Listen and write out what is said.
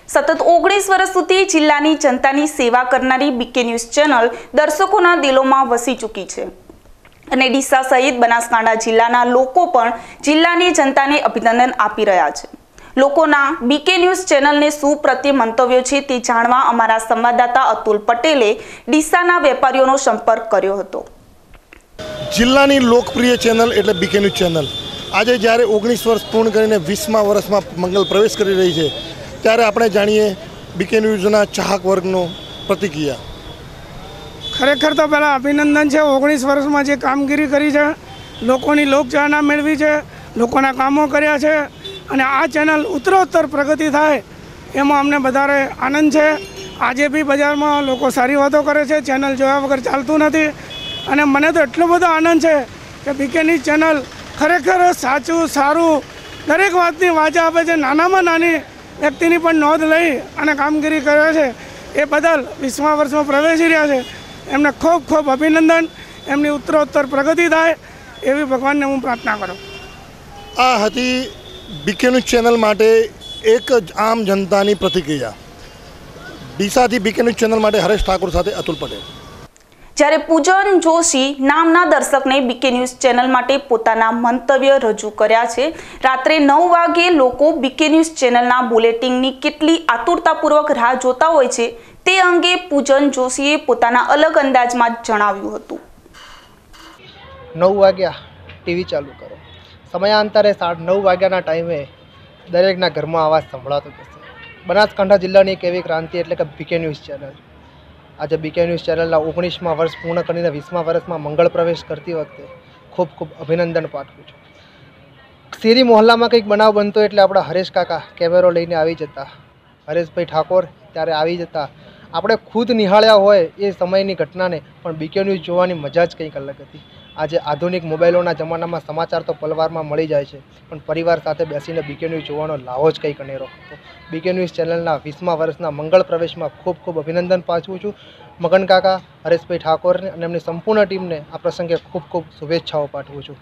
સતત 19 વર્ષ સુધી જિલ્લાની જનતાની સેવા કરનારી બીકે ન્યૂઝ ચેનલ દર્શકોના દિલોમાં વસી ચૂકી છે અને ડીસા સહિત બનાસકાંઠા જિલ્લાના લોકો પણ જિલ્લાની જનતાને અભિનંદન આપી રહ્યા છે। લોકોના બીકે ન્યૂઝ ચેનલને શું પ્રત્યે મંતવ્યો છે તે જાણવા અમારા સંવાદદાતા અતુલ પટેલે ડીસાના વેપારીઓનો સંપર્ક કર્યો હતો। જિલ્લાની લોકપ્રિય ચેનલ એટલે બીકે ન્યૂઝ ચેનલ આજે જ્યારે 19 વર્ષ પૂર્ણ કરીને 20મા વર્ષમાં મંગલ પ્રવેશ કરી રહી છે ત્યારે આપણે જાણીએ બીકે ન્યૂઝના ચાહક વર્ગનો પ્રતિક્રિયા। ખરેખર તો પહેલાં અભિનંદન છે। 19 વર્ષમાં જે કામગીરી કરી છે, લોકોની લોકચાહના મેળવી છે, લોકોના કામો કર્યા છે અને આ ચેનલ ઉત્તરોત્તર પ્રગતિ થાય એમાં અમને વધારે આનંદ છે। આજે બી બજારમાં લોકો સારી વાતો કરે છે, ચેનલ જોયા વગર ચાલતું નથી અને મને તો એટલો બધો આનંદ છે કે બીકે ન્યૂઝ ચેનલ ખરેખર સાચું સારું દરેક વાતની વાચા આપે છે। નાનામાં નાની વ્યક્તિની પણ નોંધ લઈ અને કામગીરી કરે છે એ બદલ 20મા વર્ષમાં પ્રવેશી રહ્યા છે એમને ખૂબ ખૂબ અભિનંદન। એમની ઉત્તરોત્તર પ્રગતિ થાય એવી ભગવાનને હું પ્રાર્થના કરું। આ હતી બીકે ન્યૂઝ ચેનલ માટે એક જ આમ જનતાની પ્રતિક્રિયા। ડીસાથી બીકે ન્યૂઝ ચેનલ માટે હરેશ ઠાકોર સાથે અતુલ પટેલ। જ્યારે પૂજન જોશી નામના દર્શકને બીકે ન્યૂઝ ચેનલ માટે પોતાના મંતવ્ય રજૂ કર્યા છે। રાત્રે 9 વાગ્યે લોકો બીકે ન્યૂઝ ચેનલના બુલેટિનની કેટલી આતુરતાપૂર્વક રાહ જોતા હોય છે તે અંગે પૂજન જોશીએ પોતાના અલગ અંદાજમાં જણાવ્યું હતું। 9 વાગ્યા ટીવી ચાલુ કરો, સમયાંતરે 9:30 વાગ્યાના ટાઈમે દરેકના ઘરમાં અવાજ સંભળાતો જશે। બનાસકાંઠા જિલ્લાની એક એવી ક્રાંતિ એટલે કે બીકે ન્યૂઝ ચેનલ। આજે બીકે ન્યૂઝ ચેનલના 19મા વર્ષ પૂર્ણ કરીને 20મા વર્ષમાં મંગળ પ્રવેશ કરતી વખતે ખૂબ ખૂબ અભિનંદન પાઠવું છું। શેરી મોહલ્લામાં કંઈક બનાવ બનતો એટલે આપણા હરેશ કાકા કેમેરો લઈને આવી જતા, હરેશભાઈ ઠાકોર ત્યારે આવી જતા। આપણે ખુદ નિહાળ્યા હોય એ સમયની ઘટનાને, પણ બીકે ન્યૂઝ જોવાની મજા જ કંઈક અલગ હતી। આજે આધુનિક મોબાઈલોના જમાનામાં સમાચાર તો પલવારમાં મળી જાય છે, પણ પરિવાર સાથે બેસીને બીકે ન્યૂઝ જોવાનો લાવો જ કંઈક અનેરો હતો। બીકે ન્યૂઝ ચેનલના 20મા વર્ષના મંગળ પ્રવેશમાં ખૂબ ખૂબ અભિનંદન પાઠવું છું। મગન કાકા, હરેશભાઈ ઠાકોરને અને એમની સંપૂર્ણ ટીમને આ પ્રસંગે ખૂબ ખૂબ શુભેચ્છાઓ પાઠવું છું।